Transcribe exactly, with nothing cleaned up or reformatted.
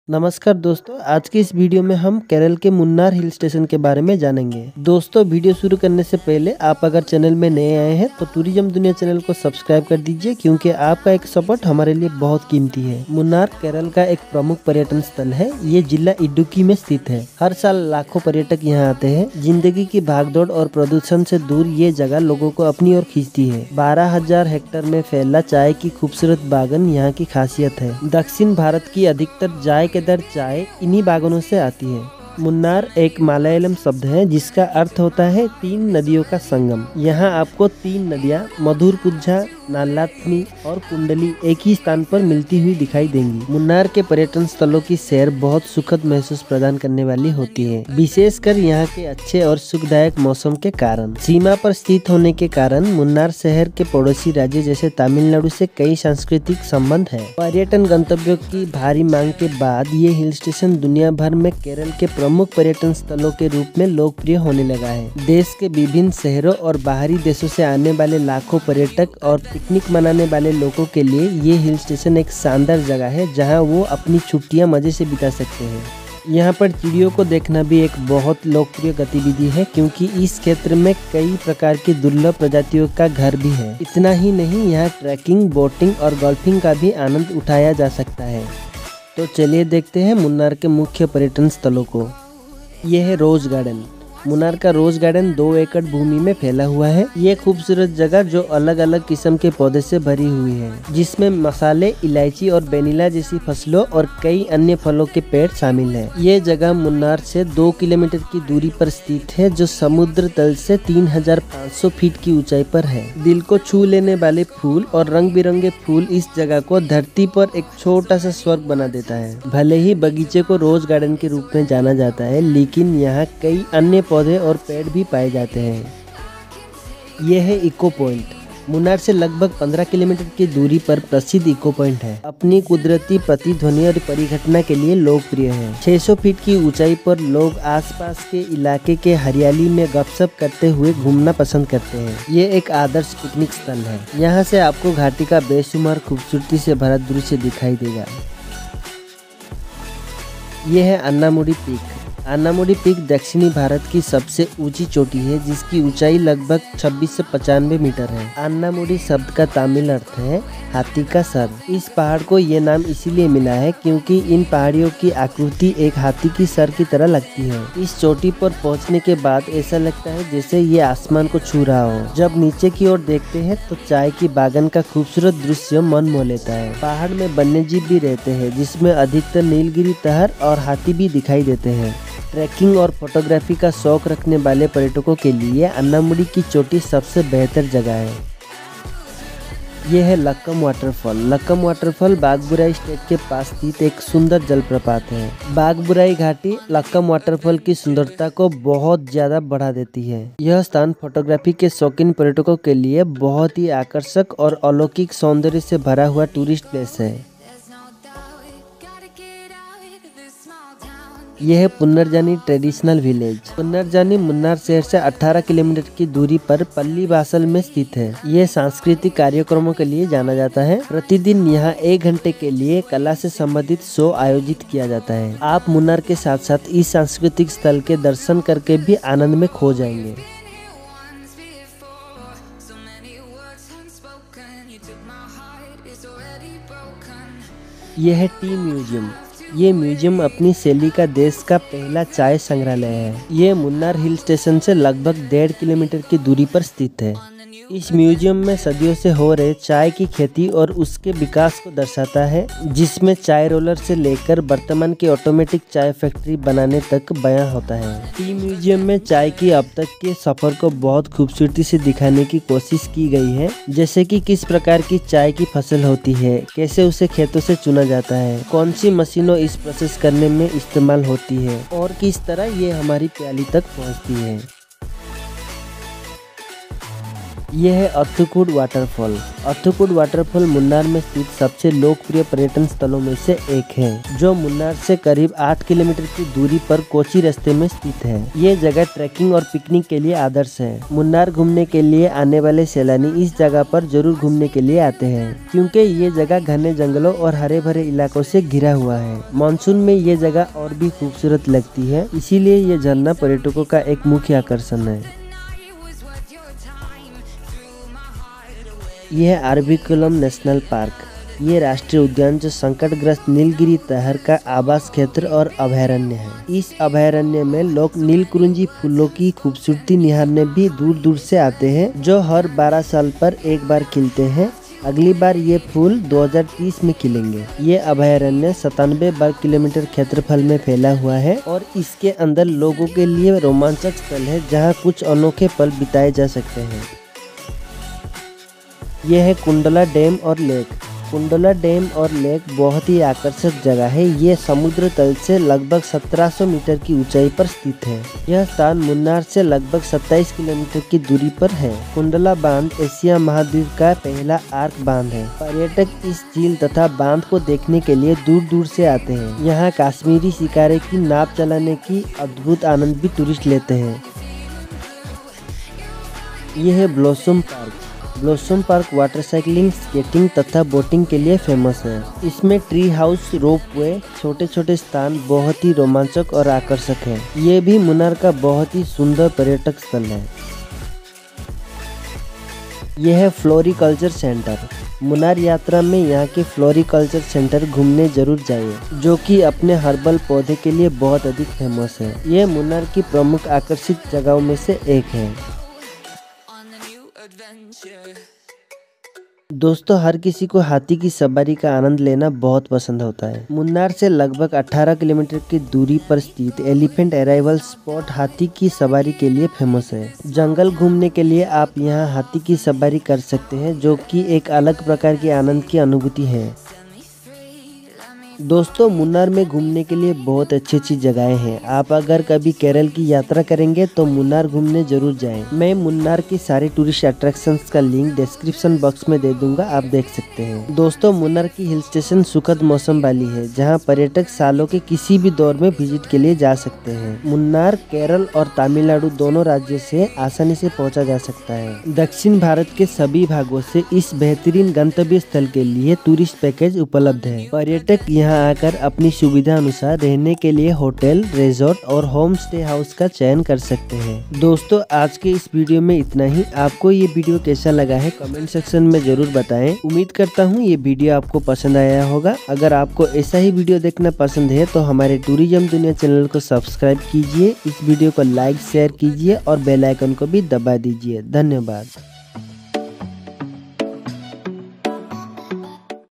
नमस्कार दोस्तों, आज की इस वीडियो में हम केरल के मुन्नार हिल स्टेशन के बारे में जानेंगे। दोस्तों, वीडियो शुरू करने से पहले आप अगर चैनल में नए आए हैं तो टूरिज्म दुनिया चैनल को सब्सक्राइब कर दीजिए, क्योंकि आपका एक सपोर्ट हमारे लिए बहुत कीमती है। मुन्नार केरल का एक प्रमुख पर्यटन स्थल है। ये जिला इडुक्की में स्थित है। हर साल लाखों पर्यटक यहाँ आते हैं। जिंदगी की भागदौड़ और प्रदूषण से दूर ये जगह लोगों को अपनी ओर खींचती है। बारह हजार हेक्टेयर में फैला चाय की खूबसूरत बागान यहाँ की खासियत है। दक्षिण भारत की अधिकतर चाय के दर चाय इन्हीं बागानों से आती है। मुन्नार एक मलयालम शब्द है जिसका अर्थ होता है तीन नदियों का संगम। यहाँ आपको तीन नदियाँ मधुरपुझा, नालाथनी और कुंडली एक ही स्थान पर मिलती हुई दिखाई देंगी। मुन्नार के पर्यटन स्थलों की सैर बहुत सुखद महसूस प्रदान करने वाली होती है, विशेषकर यहाँ के अच्छे और सुखदायक मौसम के कारण। सीमा पर स्थित होने के कारण मुन्नार शहर के पड़ोसी राज्य जैसे तमिलनाडु से कई सांस्कृतिक संबंध है। पर्यटन गंतव्यों की भारी मांग के बाद ये हिल स्टेशन दुनिया भर में केरल के प्रमुख पर्यटन स्थलों के रूप में लोकप्रिय होने लगा है। देश के विभिन्न शहरों और बाहरी देशों से आने वाले लाखों पर्यटक और पिकनिक मनाने वाले लोगों के लिए ये हिल स्टेशन एक शानदार जगह है, जहां वो अपनी छुट्टियां मजे से बिता सकते हैं। यहाँ पर चिड़ियों को देखना भी एक बहुत लोकप्रिय गतिविधि है, क्योंकि इस क्षेत्र में कई प्रकार की दुर्लभ प्रजातियों का घर भी है। इतना ही नहीं, यहाँ ट्रैकिंग, बोटिंग और गोल्फिंग का भी आनंद उठाया जा सकता है। तो चलिए देखते हैं मुन्नार के मुख्य पर्यटन स्थलों को। यह है रोज गार्डन। मुन्नार का रोज गार्डन दो एकड़ भूमि में फैला हुआ है। ये खूबसूरत जगह जो अलग अलग किस्म के पौधे से भरी हुई है, जिसमें मसाले, इलायची और वेनिला जैसी फसलों और कई अन्य फलों के पेड़ शामिल हैं। ये जगह मुन्नार से दो किलोमीटर की दूरी पर स्थित है, जो समुद्र तल से तीन हजार पाँच सौ फीट की ऊंचाई पर है। दिल को छू लेने वाले फूल और रंग बिरंगे फूल इस जगह को धरती पर एक छोटा सा स्वर्ग बना देता है। भले ही बगीचे को रोज गार्डन के रूप में जाना जाता है, लेकिन यहाँ कई अन्य पौधे और पेड़ भी पाए जाते हैं। यह है इको पॉइंट। मुन्नार से लगभग पंद्रह किलोमीटर की दूरी पर प्रसिद्ध इको पॉइंट है। अपनी कुदरती प्रतिध्वनि और परिघटना के लिए लोकप्रिय है। छह सौ फीट की ऊंचाई पर लोग आसपास के इलाके के हरियाली में गपशप करते हुए घूमना पसंद करते हैं। ये एक आदर्श पिकनिक स्थल है। यहाँ से आपको घाटी का बेशुमार खूबसूरती से भरा दृश्य दिखाई देगा। यह है अन्नामुडी पीक। अन्नामुडी पीक दक्षिणी भारत की सबसे ऊंची चोटी है, जिसकी ऊंचाई लगभग छब्बीस से पचानवे मीटर है। अन्नामुडी शब्द का तमिल अर्थ है हाथी का सर। इस पहाड़ को ये नाम इसीलिए मिला है क्योंकि इन पहाड़ियों की आकृति एक हाथी की सर की तरह लगती है। इस चोटी पर पहुंचने के बाद ऐसा लगता है जैसे ये आसमान को छू रहा हो। जब नीचे की ओर देखते हैं तो चाय की बागान का खूबसूरत दृश्य मन मोह लेता है। पहाड़ में वन्यजीव भी रहते हैं, जिसमें अधिकतर नीलगिरी तहर और हाथी भी दिखाई देते हैं। ट्रैकिंग और फोटोग्राफी का शौक रखने वाले पर्यटकों के लिए अन्नामुडी की चोटी सबसे बेहतर जगह है। यह है लक्कम वाटरफॉल। लक्कम वाटरफॉल बागबुराई स्टेट के पास स्थित एक सुंदर जलप्रपात है। बागबुराई घाटी लक्कम वाटरफॉल की सुंदरता को बहुत ज्यादा बढ़ा देती है। यह स्थान फोटोग्राफी के शौकीन पर्यटकों के लिए बहुत ही आकर्षक और अलौकिक सौंदर्य से भरा हुआ टूरिस्ट प्लेस है। यह है पुनर्जानी ट्रेडिशनल विलेज। पुनर्जानी मुन्नार शहर से अठारह किलोमीटर की दूरी पर पल्लीवासल में स्थित है। यह सांस्कृतिक कार्यक्रमों के लिए जाना जाता है। प्रतिदिन यहाँ एक घंटे के लिए कला से संबंधित शो आयोजित किया जाता है। आप मुन्नार के साथ साथ इस सांस्कृतिक स्थल के दर्शन करके भी आनंद में खो जाएंगे। यह है टी म्यूजियम। ये म्यूजियम अपनी शैली का देश का पहला चाय संग्रहालय है। ये मुन्नार हिल स्टेशन से लगभग डेढ़ किलोमीटर की दूरी पर स्थित है। इस म्यूजियम में सदियों से हो रहे चाय की खेती और उसके विकास को दर्शाता है, जिसमें चाय रोलर से लेकर वर्तमान की ऑटोमेटिक चाय फैक्ट्री बनाने तक बयां होता है। टी म्यूजियम में चाय की अब तक के सफर को बहुत खूबसूरती से दिखाने की कोशिश की गई है, जैसे कि किस प्रकार की चाय की फसल होती है, कैसे उसे खेतों से चुना जाता है, कौन सी मशीनों इस प्रोसेस करने में इस्तेमाल होती है और किस तरह ये हमारी प्याली तक पहुँचती है। यह है अथुकुड वाटरफॉल। अथुकुड वाटरफॉल मुन्नार में स्थित सबसे लोकप्रिय पर्यटन स्थलों में से एक है, जो मुन्नार से करीब आठ किलोमीटर की दूरी पर कोची रास्ते में स्थित है। ये जगह ट्रैकिंग और पिकनिक के लिए आदर्श है। मुन्नार घूमने के लिए आने वाले सैलानी इस जगह पर जरूर घूमने के लिए आते हैं, क्योंकि ये जगह घने जंगलों और हरे भरे इलाकों से घिरा हुआ है। मानसून में ये जगह और भी खूबसूरत लगती है, इसीलिए ये झरना पर्यटकों का एक मुख्य आकर्षण है। यह अरविकुलम नेशनल पार्क, ये राष्ट्रीय उद्यान जो संकटग्रस्त नीलगिरी तहर का आवास क्षेत्र और अभयारण्य है। इस अभयारण्य में लोग नीलकुरिंजी फूलों की खूबसूरती निहारने भी दूर दूर से आते हैं, जो हर बारह साल पर एक बार खिलते हैं। अगली बार ये फूल दो हज़ार तीस में खिलेंगे। ये अभयारण्य सतानवे वर्ग किलोमीटर क्षेत्रफल में फैला हुआ है और इसके अंदर लोगों के लिए रोमांचक स्थल है, जहाँ कुछ अनोखे पल बिताए जा सकते हैं। यह है कुंडला डैम और लेक। कुंडला डैम और लेक बहुत ही आकर्षक जगह है। ये समुद्र तल से लगभग सत्रह सौ मीटर की ऊंचाई पर स्थित है। यह स्थान मुन्नार से लगभग सत्ताईस किलोमीटर की दूरी पर है। कुंडला बांध एशिया महाद्वीप का पहला आर्क बांध है। पर्यटक इस झील तथा बांध को देखने के लिए दूर दूर से आते हैं। यहाँ कश्मीरी शिकारे की नाव चलाने की अद्भुत आनंद भी टूरिस्ट लेते हैं। यह है blossom park. Blossom park water cycling, skating तथा बोटिंग के लिए फेमस है। इसमें ट्री हाउस, रोपवे, छोटे छोटे स्थान बहुत ही रोमांचक और आकर्षक है। ये भी मुन्नार का बहुत ही सुंदर पर्यटक स्थल है। यह है फ्लोरिकल्चर सेंटर। मुन्नार यात्रा में यहाँ के फ्लोरिकल्चर सेंटर घूमने जरूर जाइए, जो कि अपने हर्बल पौधे के लिए बहुत अधिक फेमस है। यह मुन्नार की प्रमुख आकर्षित जगहों में से एक है। दोस्तों, हर किसी को हाथी की सवारी का आनंद लेना बहुत पसंद होता है। मुन्नार से लगभग अठारह किलोमीटर की दूरी पर स्थित एलिफेंट अराइवल स्पॉट हाथी की सवारी के लिए फेमस है। जंगल घूमने के लिए आप यहां हाथी की सवारी कर सकते हैं, जो कि एक अलग प्रकार के आनंद की अनुभूति है। दोस्तों, मुन्नार में घूमने के लिए बहुत अच्छी अच्छी जगहें हैं। आप अगर कभी केरल की यात्रा करेंगे तो मुन्नार घूमने जरूर जाएं। मैं मुन्नार की सारी टूरिस्ट अट्रैक्शंस का लिंक डिस्क्रिप्शन बॉक्स में दे दूंगा, आप देख सकते हैं। दोस्तों, मुन्नार की हिल स्टेशन सुखद मौसम वाली है, जहां पर्यटक सालों के किसी भी दौर में विजिट के लिए जा सकते हैं। मुन्नार केरल और तमिलनाडु दोनों राज्यों से आसानी से पहुँचा जा सकता है। दक्षिण भारत के सभी भागों से इस बेहतरीन गंतव्य स्थल के लिए टूरिस्ट पैकेज उपलब्ध है। पर्यटक यहाँ आकर अपनी सुविधा अनुसार रहने के लिए होटल, रिजॉर्ट और होम स्टे हाउस का चयन कर सकते हैं। दोस्तों, आज के इस वीडियो में इतना ही। आपको ये वीडियो कैसा लगा है कमेंट सेक्शन में जरूर बताएं। उम्मीद करता हूँ ये वीडियो आपको पसंद आया होगा। अगर आपको ऐसा ही वीडियो देखना पसंद है तो हमारे टूरिज्म दुनिया चैनल को सब्सक्राइब कीजिए, इस वीडियो को लाइक शेयर कीजिए और बेल आइकन को भी दबा दीजिए। धन्यवाद।